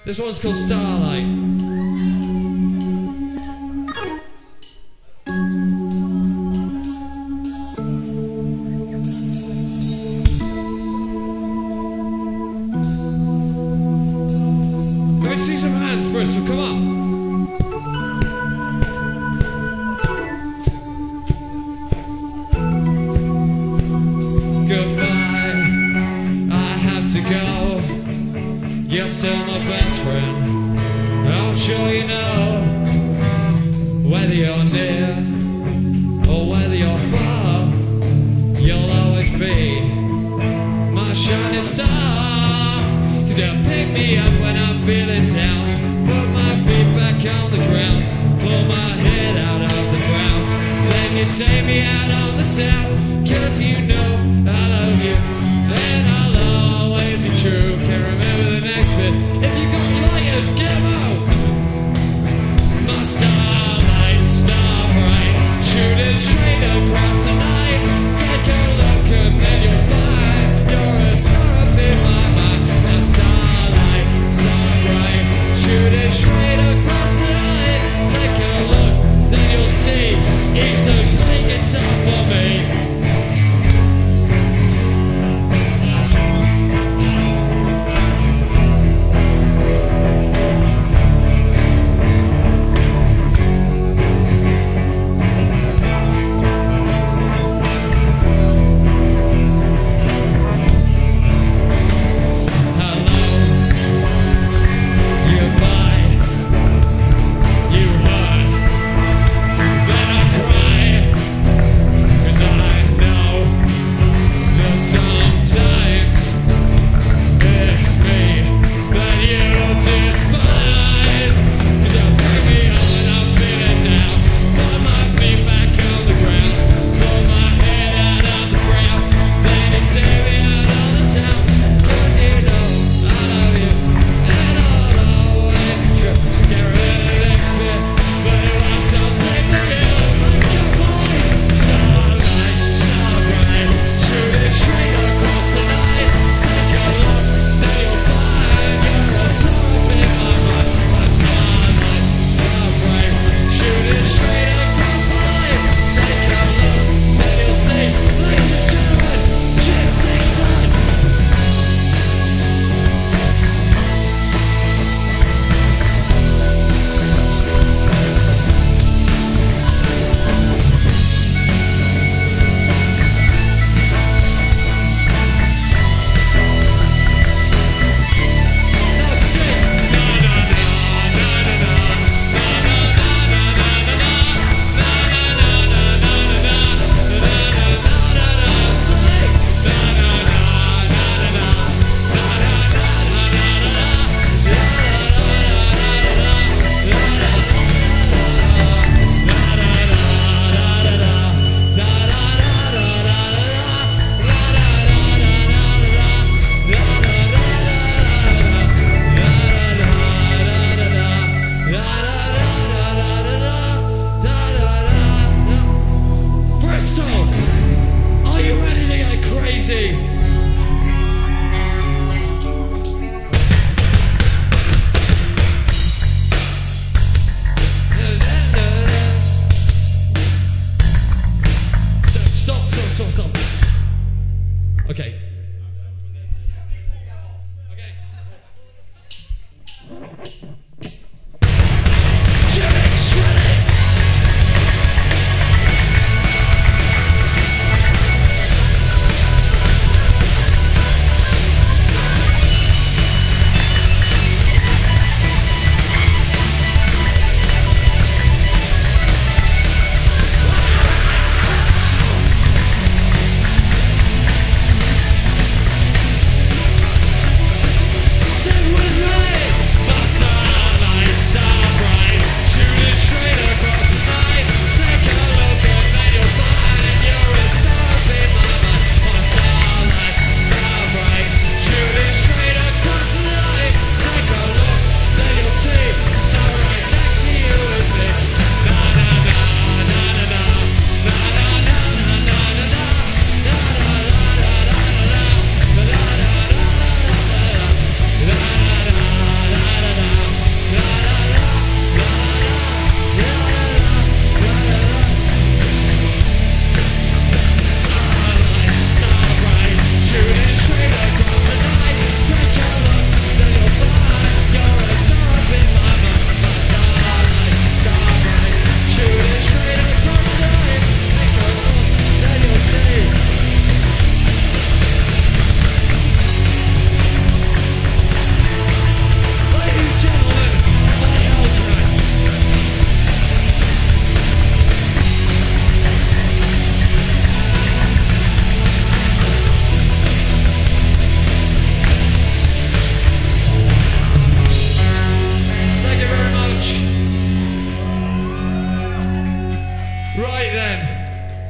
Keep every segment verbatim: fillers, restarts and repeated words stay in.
This one's called Starlight. Let me see some hands, Bristol, come on. Goodbye, I have to go. You're still my best friend. I'm sure you know, whether you're near or whether you're far, you'll always be my shining star. Cause you pick me up when I'm feeling down, put my feet back on the ground, pull my head out of the ground, then you take me out on the town. Cause you know I love you, and I'll always be true. Can't remember the next bit. If you got lighters, get 'em out. My starlight, star bright, shooting straight across the night. Take a look and then you'll find you're a star up in my mind. My starlight, star bright, shooting straight across the night. Take a look, then you'll see Ethan play guitar for me.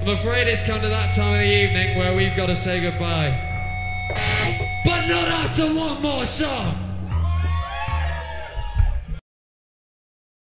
I'm afraid it's come to that time of the evening where we've got to say goodbye. But not after one more song!